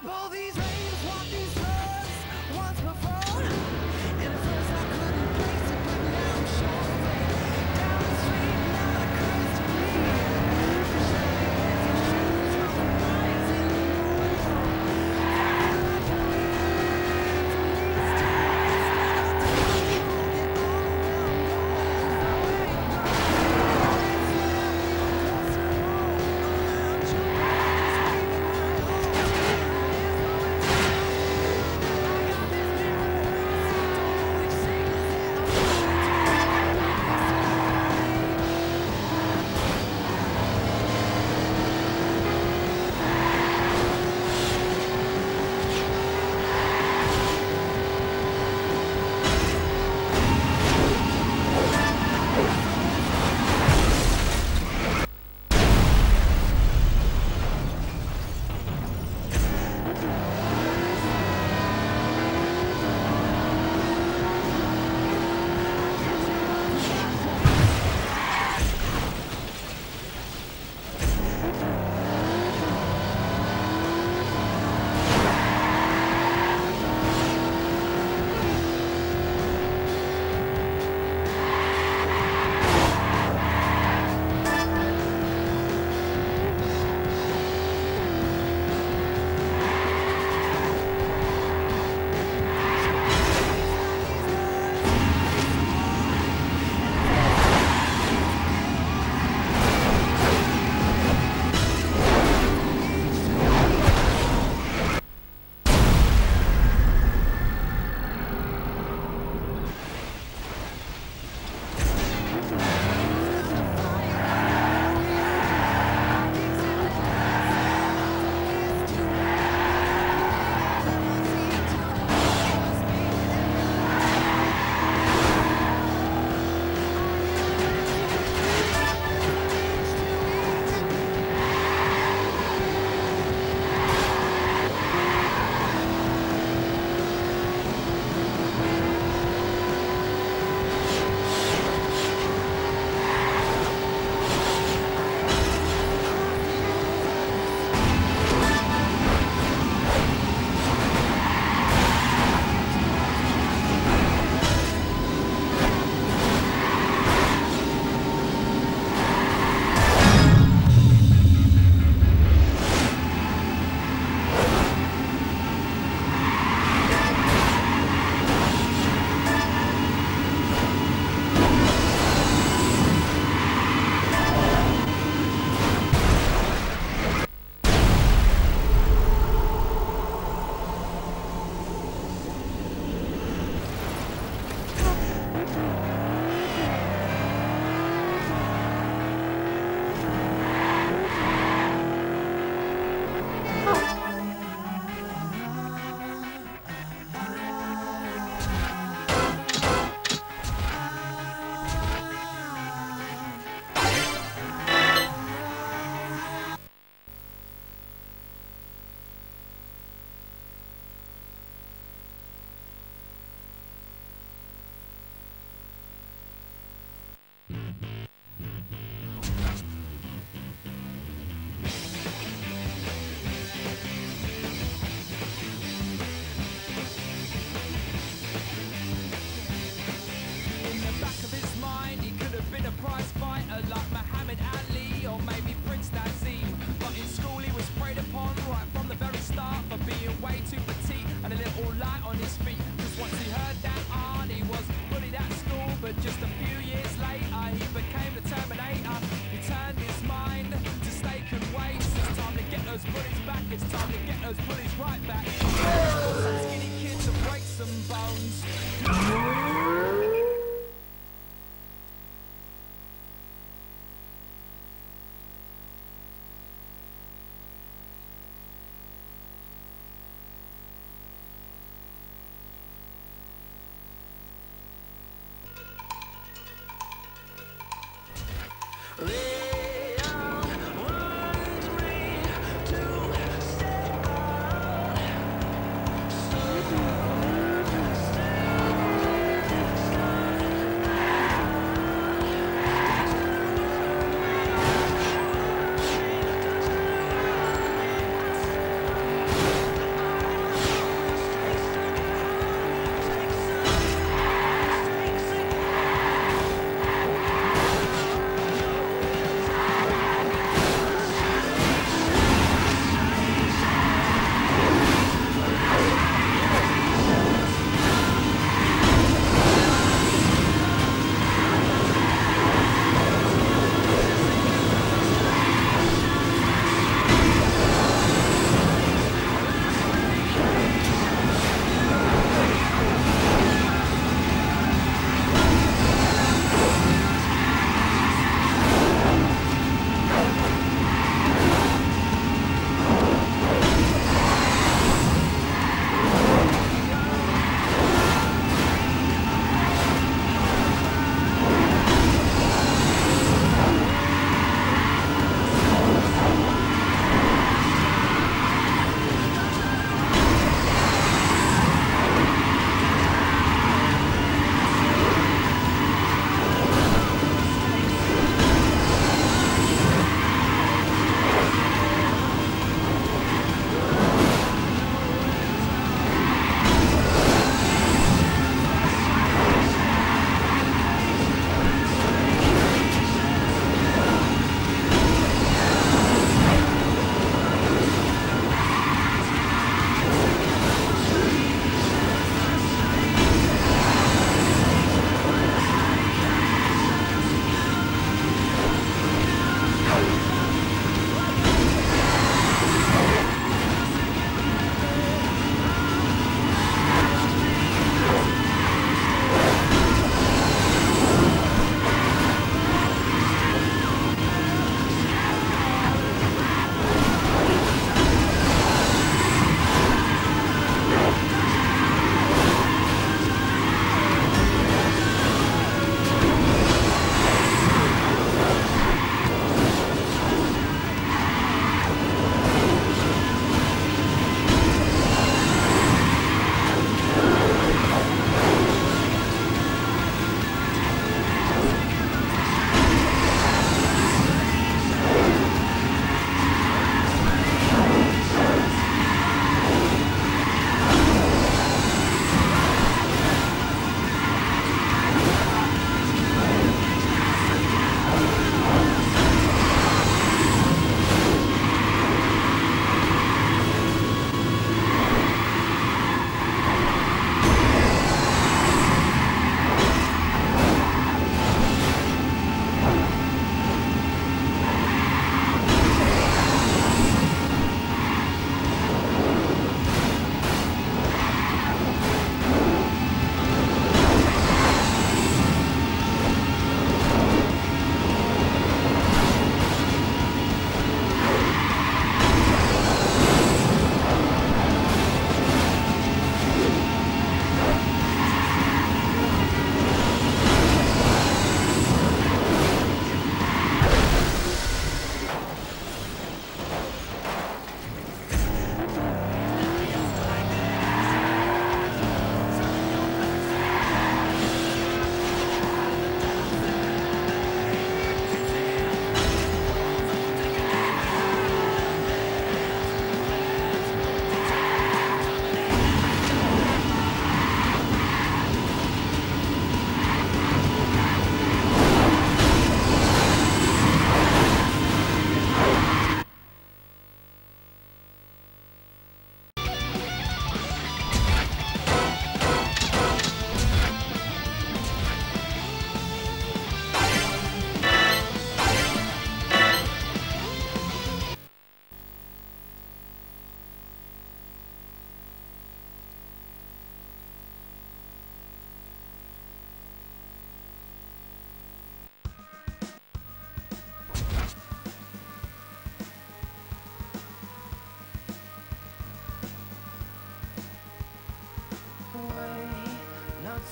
pull these reins, walk these roads once before. And at first I couldn't place it, but now I'm sure of it. Down the street, not a curse to me. The shiny fancy shoes on the rise in the morning. I can be free from these times. Get all around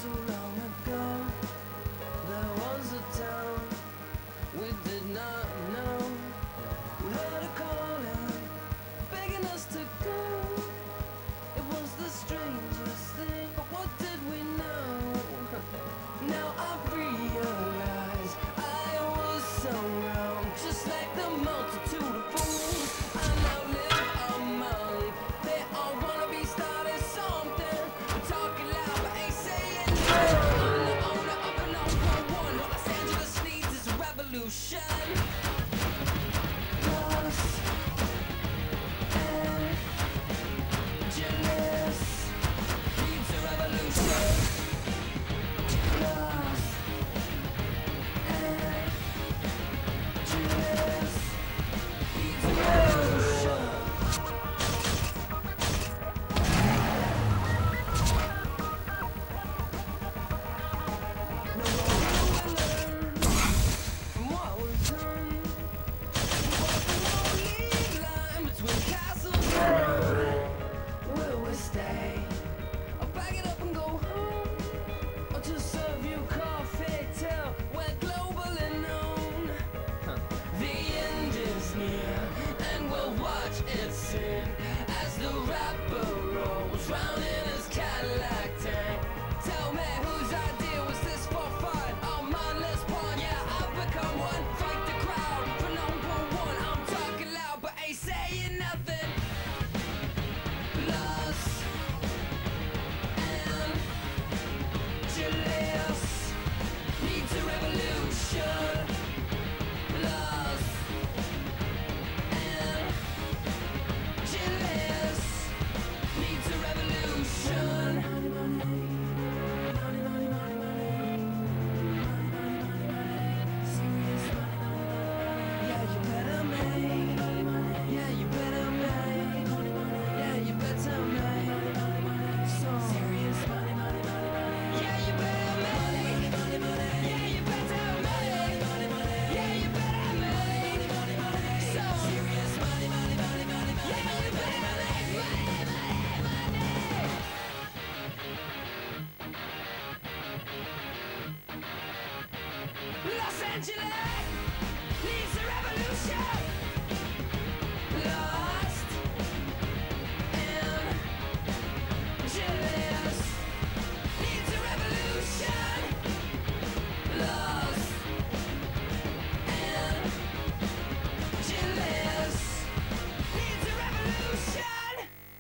so long ago, there was a town we did not know. We heard a calling, begging us to go. It was the strangest thing, but what did we know? Now I realize I was so wrong, just like the multitude of fools I now live among. They all wanna be starting something, talking loud but ain't saying no. I'm the owner of an 011. What Los Angeles needs is a revolution. Los Angeles needs a revolution. Los Angeles needs a revolution. No more will learn from what was done. Walk the lonely line between castles. Will we stay? Or pack it up and go home? Or just serve you coffee till we're globally known? The end is near, and we'll watch it sing as the rapper rolls round in his Cadillac tank. Tell me whose idea was this for fun? Oh, mindless pawn, yeah, I've become one. Fight the crowd for number one. I'm talking loud but ain't saying nothing. Los Angeles needs a revolution. Los Angeles needs a revolution. Yeah, you better make. Yeah, you better make. Yeah, you better make. Some serious money. Yeah, you better make. Yeah, you better make. Yeah, you better make. Some serious money. Yeah, you better make money. Los Angeles needs a revolution. Lost Angeles needs a revolution. Lost Angeles needs a revolution.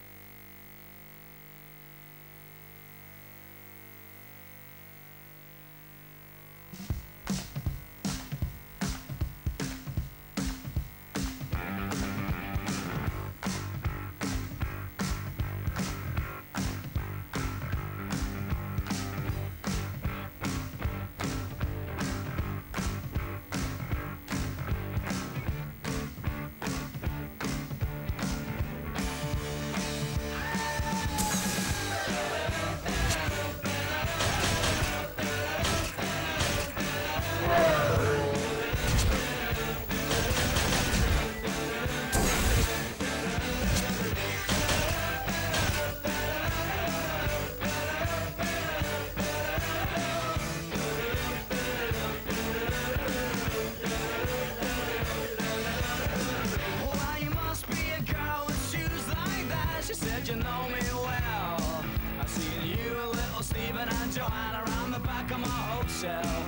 Well, you must be a girl with shoes like that. She said you know me well. I've seen you and little Stephen and Joanna around the back of my hotel.